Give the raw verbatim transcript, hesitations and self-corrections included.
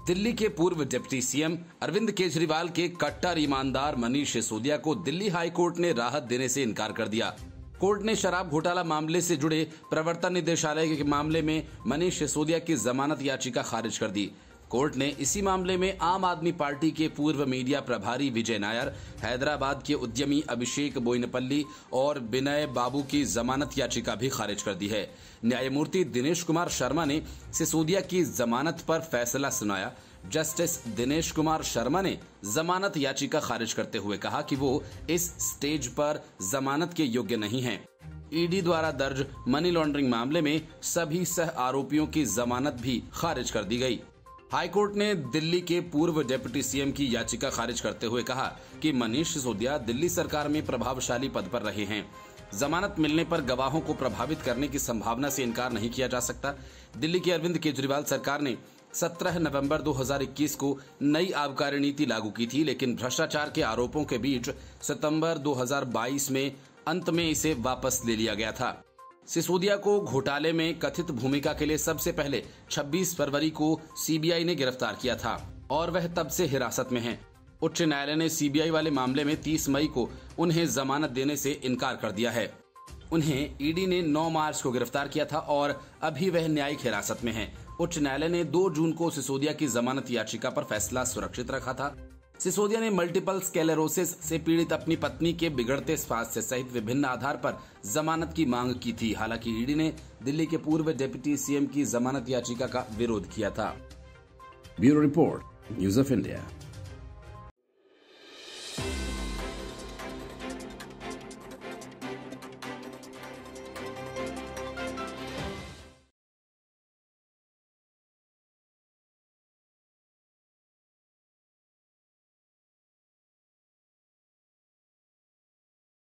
दिल्ली के पूर्व deputy CM Arvind Kejriwal के कट्टर ईमानदार मनीष सिसोदिया को दिल्ली हाई कोर्ट ने राहत देने से इनकार कर दिया। कोर्ट ने शराब घोटाला मामले से जुड़े प्रवर्तन निदेशालय के मामले में मनीष सिसोदिया की जमानत याचिका खारिज कर दी। कोर्ट ने इसी मामले में आम आदमी पार्टी के पूर्व मीडिया प्रभारी विजय नायर, हैदराबाद के उद्यमी अभिषेक बोयनपल्ली और विनय बाबू की जमानत याचिका भी खारिज कर दी है। न्यायमूर्ति दिनेश कुमार शर्मा ने सिसोदिया की जमानत पर फैसला सुनाया। जस्टिस दिनेश कुमार शर्मा ने जमानत याचिका खारिज करते हुए कहा कि वो इस स्टेज पर जमानत के योग्य नहीं हैं। ईडी द्वारा दर्ज मनी लॉन्ड्रिंग मामले में सभी सह आरोपियों की जमानत भी खारिज कर दी गई। हाईकोर्ट ने दिल्ली के पूर्व डिप्टी सीएम की याचिका खारिज करते हुए कहा कि मनीष सिसोदिया दिल्ली सरकार में प्रभावशाली पद पर रहे हैं। जमानत मिलने पर गवाहों को प्रभावित करने की संभावना से इनकार नहीं किया जा सकता। दिल्ली की अरविंद केजरीवाल सरकार ने सत्रह नवंबर दो हज़ार इक्कीस को नई आबकारी नीति लागू की थी, लेकिन भ्रष्टाचार के आरोपों के बीच सितंबर दो हज़ार बाईस में अंत में इसे वापस ले लिया गया था। सिसोदिया को घोटाले में कथित भूमिका के लिए सबसे पहले छब्बीस फरवरी को सीबीआई ने गिरफ्तार किया था और वह तब से हिरासत में हैं। उच्च न्यायालय ने सीबीआई वाले मामले में तीस मई को उन्हें जमानत देने से इनकार कर दिया है। उन्हें ईडी ने नौ मार्च को गिरफ्तार किया था और अभी वह न्यायिक हिरासत में हैं। उच्च न्यायालय ने दो जून को सिसोदिया की जमानत याचिका पर फैसला सुरक्षित रखा था। सिसोदिया ने मल्टीपल स्क्लेरोसिस से पीड़ित अपनी पत्नी के बिगड़ते स्वास्थ्य सहित विभिन्न आधार पर जमानत की मांग की थी। हालांकि ईडी ने दिल्ली के पूर्व डिप्टी सीएम की जमानत याचिका का विरोध किया था। Bureau report, news of India.